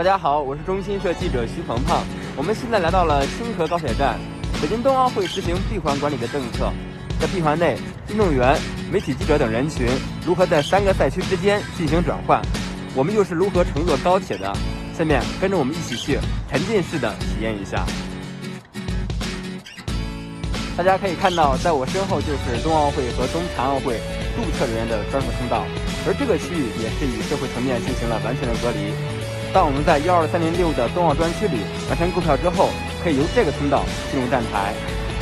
家好，我是中新社记者徐鹏鹏。我们现在来到了清河高铁站。北京冬奥会实行闭环管理的政策，在闭环内，运动员、媒体记者等人群如何在3个赛区之间进行转换？我们又是如何乘坐高铁的？下面跟着我们一起去沉浸式的体验一下。大家可以看到，在我身后就是冬奥会和冬残奥会注册人员的专属通道，而这个区域也是与社会层面进行了完全的隔离。当我们在12306的冬奥专区里完成购票之后，可以由这个通道进入站台。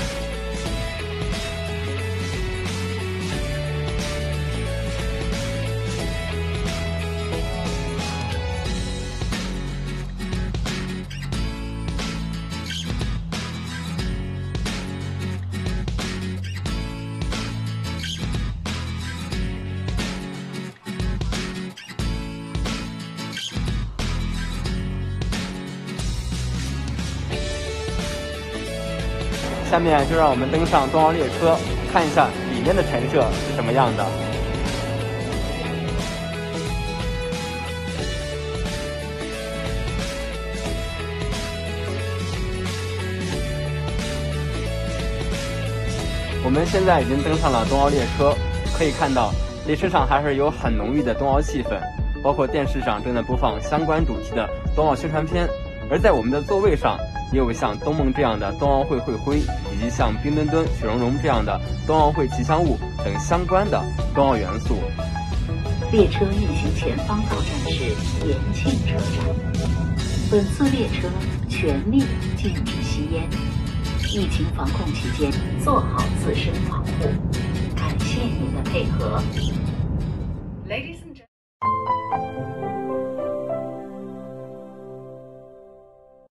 下面就让我们登上冬奥列车，看一下里面的陈设是什么样的。我们现在已经登上了冬奥列车，可以看到列车上还是有很浓郁的冬奥气氛，包括电视上正在播放相关主题的冬奥宣传片，而在我们的座位上也有像冬梦这样的冬奥会会徽，以及像冰墩墩、雪融融这样的冬奥会吉祥物等相关的冬奥元素。 列车运行前方到站是延庆车站。本次列车全面禁止吸烟，疫情防控期间做好自身防护。感谢您的配合。Ladies and gentlemen。